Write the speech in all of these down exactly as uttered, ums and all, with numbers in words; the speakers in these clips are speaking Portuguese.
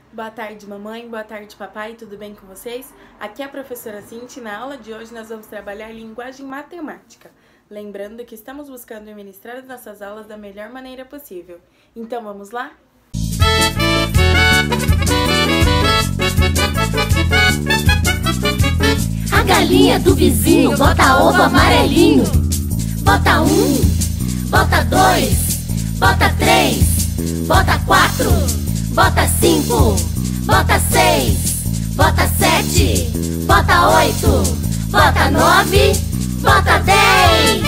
Boa tarde, mamãe. Boa tarde, papai. Tudo bem com vocês? Aqui é a professora Cinti. Na aula de hoje nós vamos trabalhar linguagem matemática. Lembrando que estamos buscando ministrar as nossas aulas da melhor maneira possível. Então vamos lá? A galinha do vizinho bota ovo amarelinho. Bota um, bota dois, bota três, bota quatro, bota cinco, bota seis, bota sete, bota oito, bota nove, bota dez.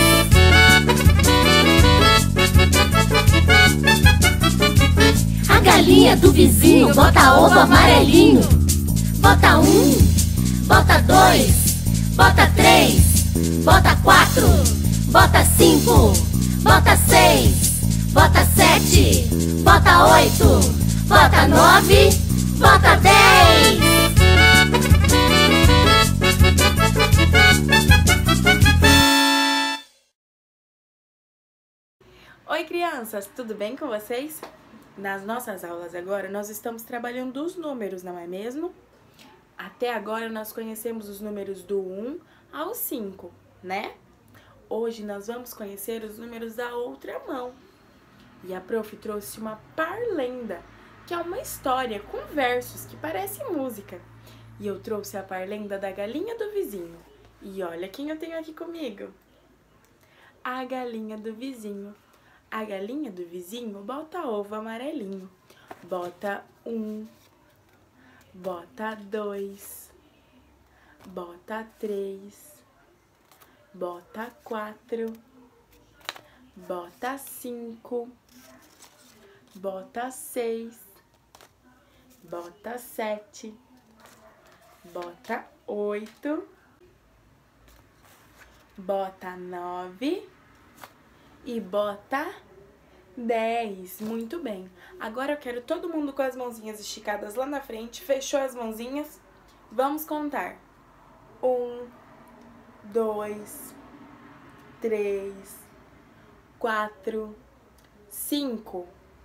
A galinha do vizinho bota ovo amarelinho. Bota um, bota dois, bota três, bota quatro, bota cinco, bota seis, bota sete, bota oito, bota nove, bota dez. Oi, crianças! Tudo bem com vocês? Nas nossas aulas agora, nós estamos trabalhando os números, não é mesmo? Até agora, nós conhecemos os números do um ao cinco, né? Hoje, nós vamos conhecer os números da outra mão. E a prof trouxe uma parlenda, que é uma história com versos que parece música. E eu trouxe a parlenda da galinha do vizinho. E olha quem eu tenho aqui comigo. A galinha do vizinho. A galinha do vizinho bota ovo amarelinho. Bota um, bota dois, bota três, bota quatro, bota cinco, bota seis, bota sete, bota oito, bota nove e bota dez. Muito bem. Agora eu quero todo mundo com as mãozinhas esticadas lá na frente. Fechou as mãozinhas? Vamos contar. Um, dois, três, quatro, cinco,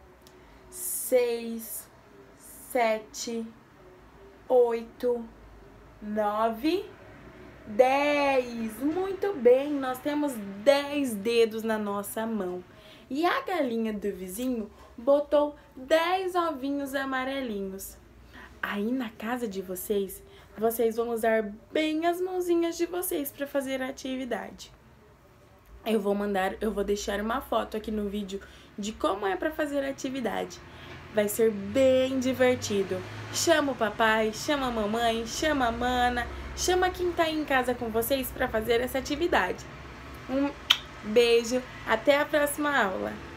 seis, sete, oito, nove, dez. Muito bem, nós temos dez dedos na nossa mão. E a galinha do vizinho botou dez ovinhos amarelinhos. Aí na casa de vocês, vocês vão usar bem as mãozinhas de vocês para fazer a atividade. Eu vou mandar, eu vou deixar uma foto aqui no vídeo de como é para fazer a atividade. Vai ser bem divertido. Chama o papai, chama a mamãe, chama a mana, chama quem tá aí em casa com vocês para fazer essa atividade. Um beijo, até a próxima aula!